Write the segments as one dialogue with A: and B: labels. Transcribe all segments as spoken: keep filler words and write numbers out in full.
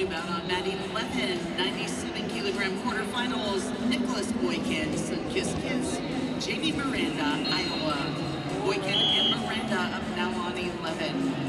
A: New bout on mat eleven, ninety-seven kilogram quarterfinals, Nicholas Boykin, Sunkiss Kiss, Jamie Miranda, Iowa. Boykin and Miranda up now on eleven.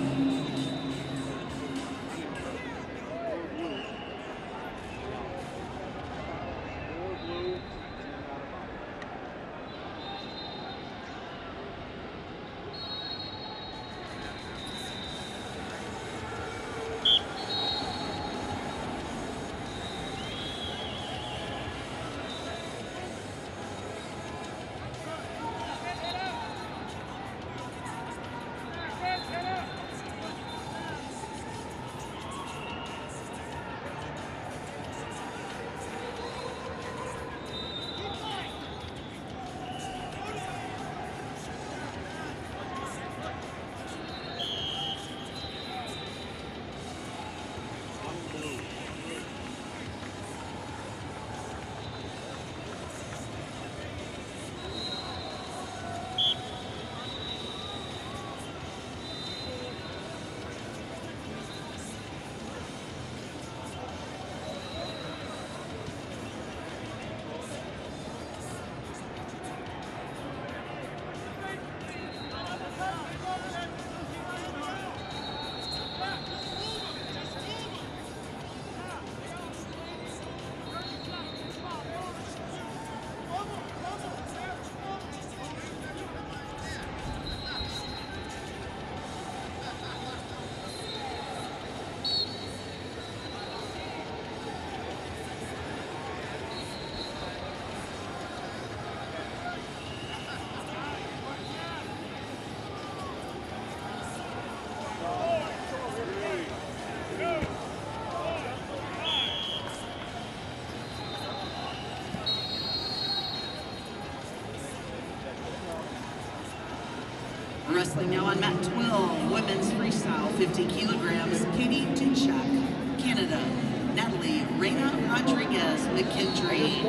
A: Wrestling now on mat twelve, women's freestyle, fifty kilograms, Katie Dinchak, Canada, Natalie Reina Rodriguez McKendry.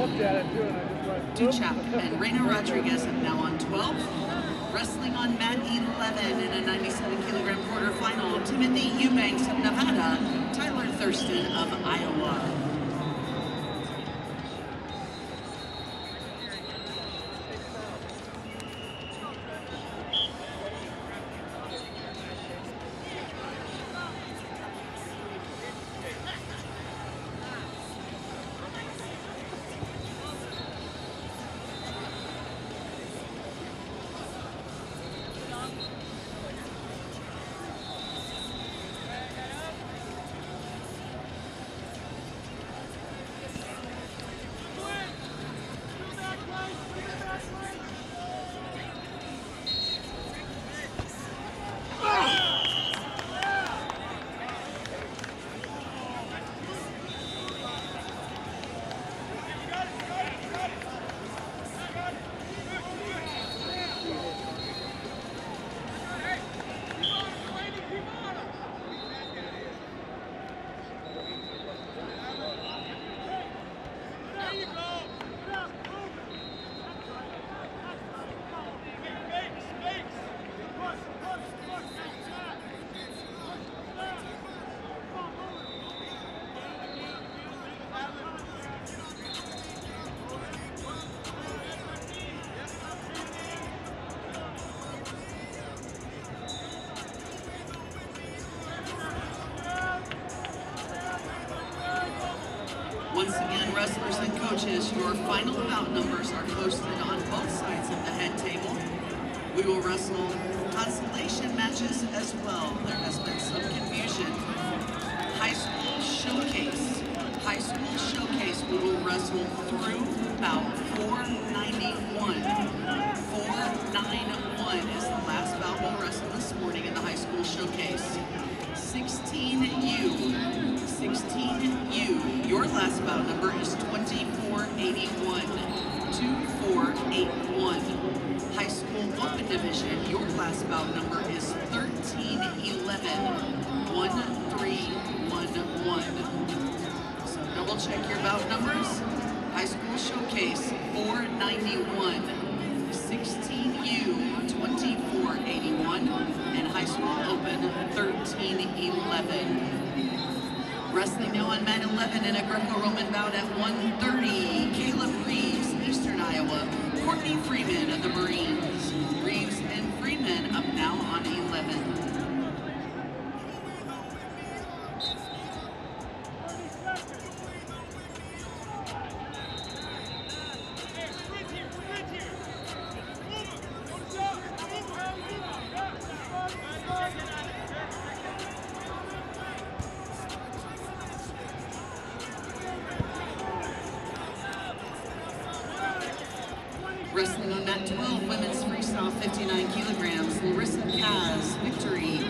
A: Dinchak and Reina Rodriguez up now on twelve. Wrestling on mat eleven in a ninety-seven kilogram quarterfinal, Timothy Eubanks of Nevada, Tyler Thurston of Iowa. Once again, wrestlers and coaches, your final bout numbers are posted on both sides of the head table. We will wrestle consolation matches as well. There has been some confusion. High School Showcase. High School Showcase, we will wrestle through bout four ninety-one. four ninety-one is the last bout we'll wrestle this morning in the High School Showcase. sixteen U. sixteen U. Your last bout number is twenty-four eighty-one. twenty-four eighty-one. High School Open Division, your last bout number is thirteen eleven. thirteen eleven. So double check your bout numbers. High School Showcase, four ninety-one. sixteen U, twenty-four eighty-one. And High School Open, thirteen eleven. Wrestling now on mat eleven in a Greco-Roman bout at one thirty. Caleb Reeves, Eastern Iowa. Courtney Freeman of the Marines. Reeves and Freeman up now on eleven. Wrestling on mat twelve, women's freestyle fifty-nine kilograms, Larissa Kaz, Victory.